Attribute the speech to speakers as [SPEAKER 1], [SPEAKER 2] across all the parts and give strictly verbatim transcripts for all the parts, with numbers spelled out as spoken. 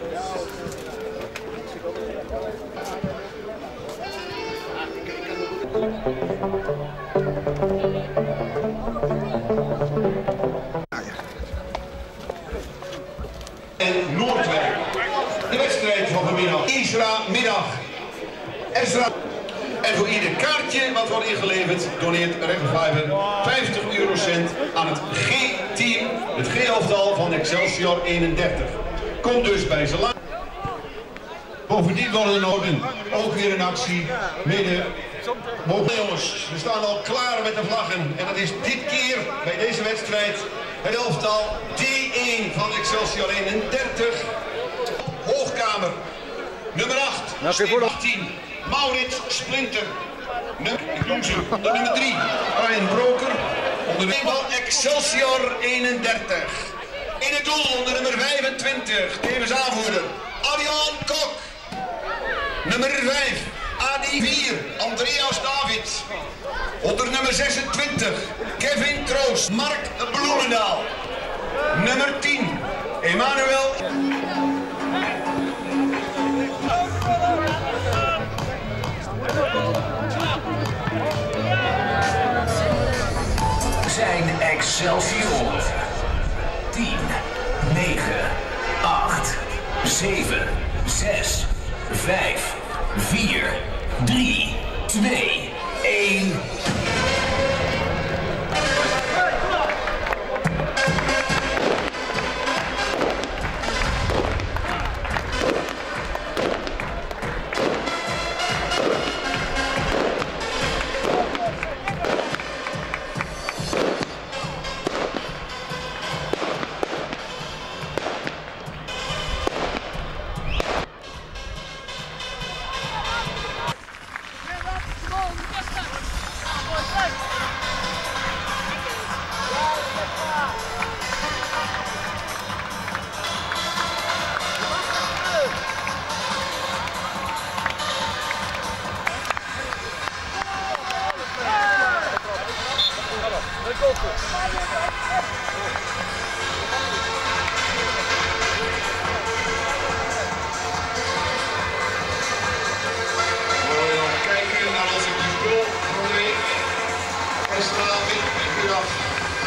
[SPEAKER 1] En Noordwijk. De wedstrijd van vanmiddag. Isra middag. Ezra. En voor ieder kaartje wat wordt ingeleverd, doneert Regenvijver vijftig eurocent aan het G-team, het G-elftal van Excelsior eenendertig. Komt dus bij ze laat. Bovendien worden er nog een, ook weer een actie midden. Jongens, we staan al klaar met de vlaggen en dat is dit keer bij deze wedstrijd het elftal D één van Excelsior eenendertig. Hoogkamer, nummer acht, achttien, Maurits Splinter. Nummer, ik noem ze, de nummer drie, Ryan Broker, onder de van Excelsior eenendertig. In het doel onder nummer vijfentwintig, tevens aanvoerder, Arjan Kok. Nummer vijf, A D vier, Andreas David. Onder nummer zesentwintig, Kevin Kroos, Mark Bloemendaal. Nummer tien, Emmanuel.
[SPEAKER 2] Zijn Excelsior. tien, negen, acht, zeven, zes, vijf, vier, drie, twee, één.
[SPEAKER 1] Kijken naar onze goal van de week. Extra win, af.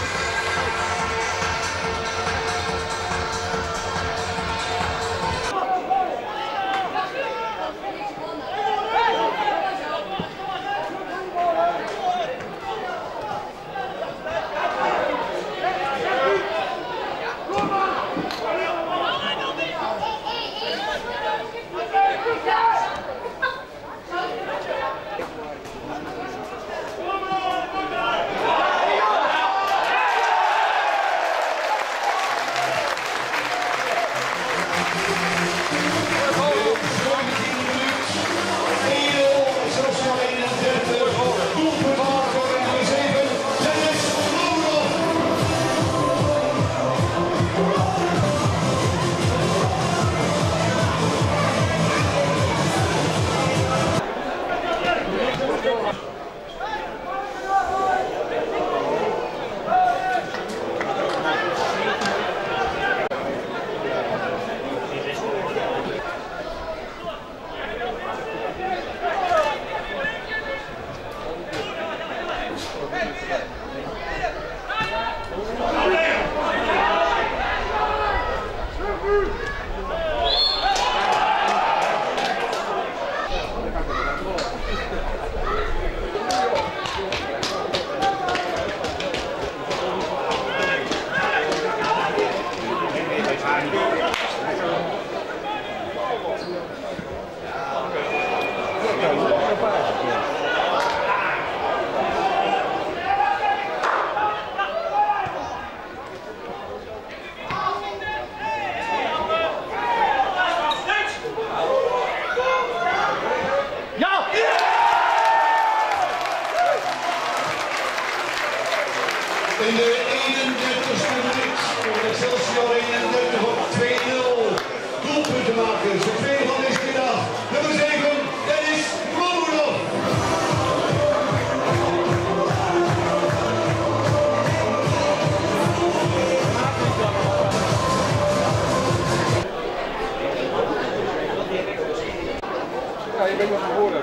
[SPEAKER 1] In de eenendertigste minuut voor Excelsior eenendertig op twee nul. Doelpunten maken. Zo twee van deze middag. Nummer zeven, Dennis Romanov.
[SPEAKER 3] weet wat geworden.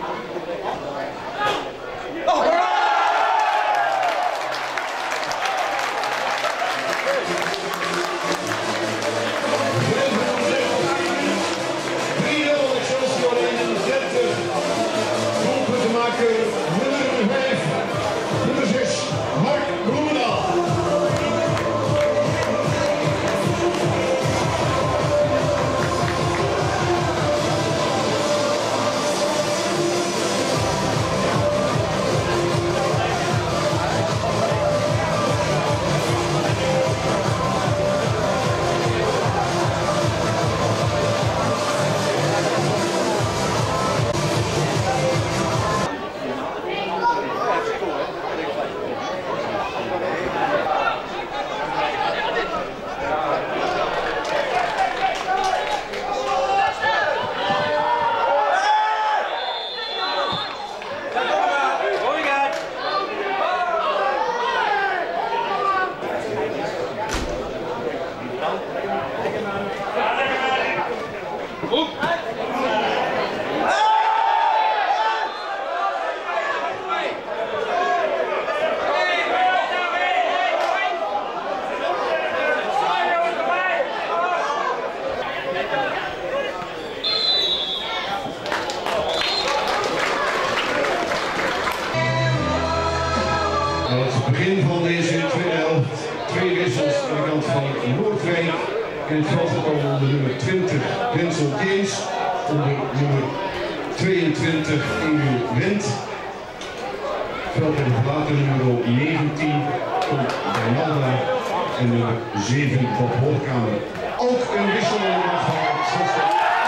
[SPEAKER 1] Het begin van deze tweede helft, twee wissels aan de kant van Noordwijk. In het veld gekomen onder nummer twintig, Denzel James. Onder nummer tweeëntwintig, Emil Wendt. Veld en verlaten nummer negentien, Tom Bernalda. En nummer zeven, Bob Hoogkamer. Ook een wissel aan de kant van Zesde.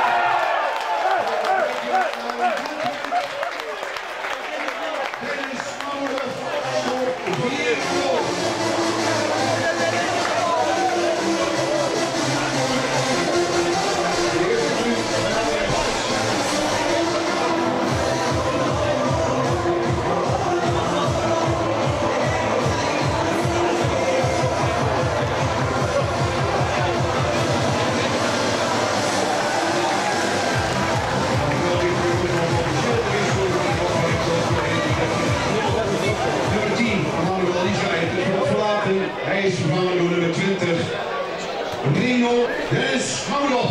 [SPEAKER 1] Hij is vervangen door nummer twintig, Rino Dennis Houdhoff.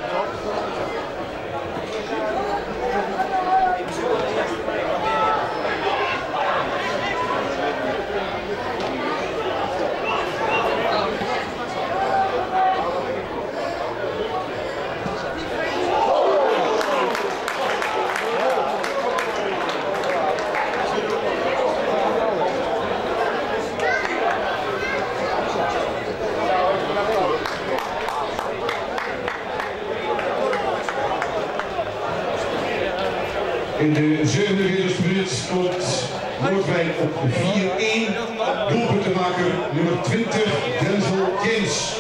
[SPEAKER 1] In de zevenenveertigste minuut komt Noordwijk op vier één. Doelpuntenmaker nummer twintig, Denzel James.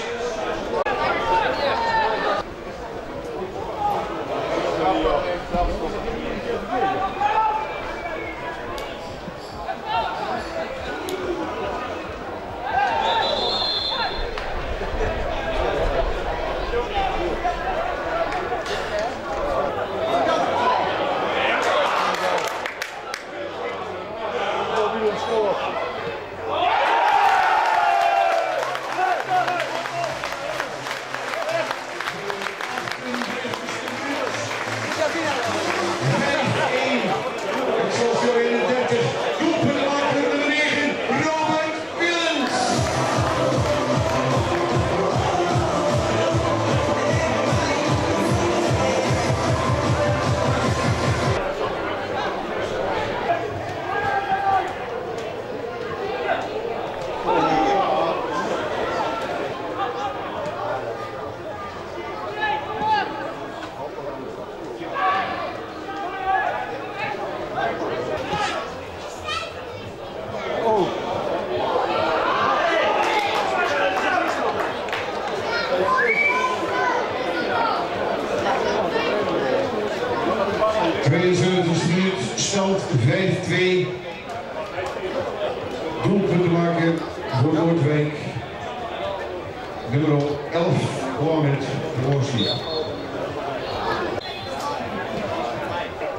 [SPEAKER 1] tweeënzeventigste minuut, stand vijf twee. Doelpunten maken voor Noordwijk. Nummer elf, Mohamed Roosli.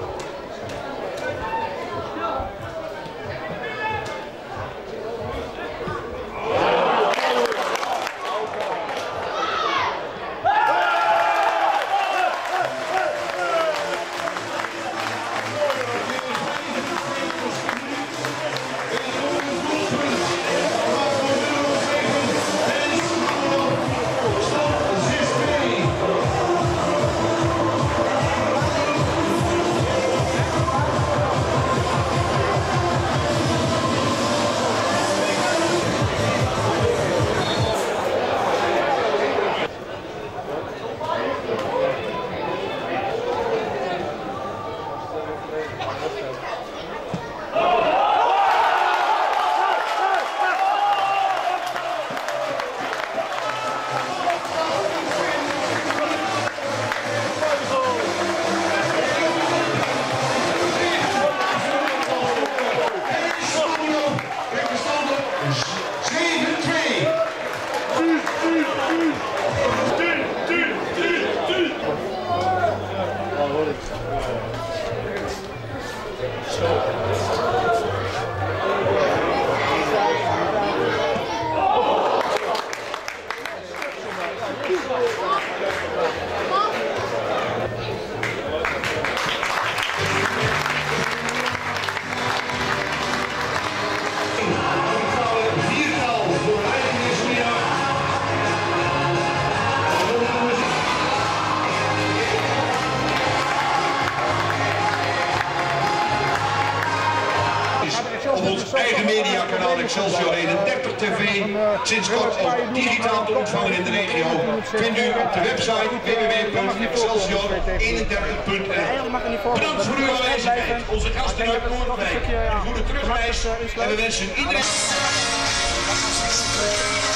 [SPEAKER 1] eigen mediakanaal Excelsior eenendertig T V, sinds kort ook digitaal te ontvangen in de regio, vindt u op de website w w w punt excelsior eenendertig punt n l. Bedankt voor uw aanwezigheid. Onze gasten uit Noordwijk. Een goede terugreis en we wensen iedereen...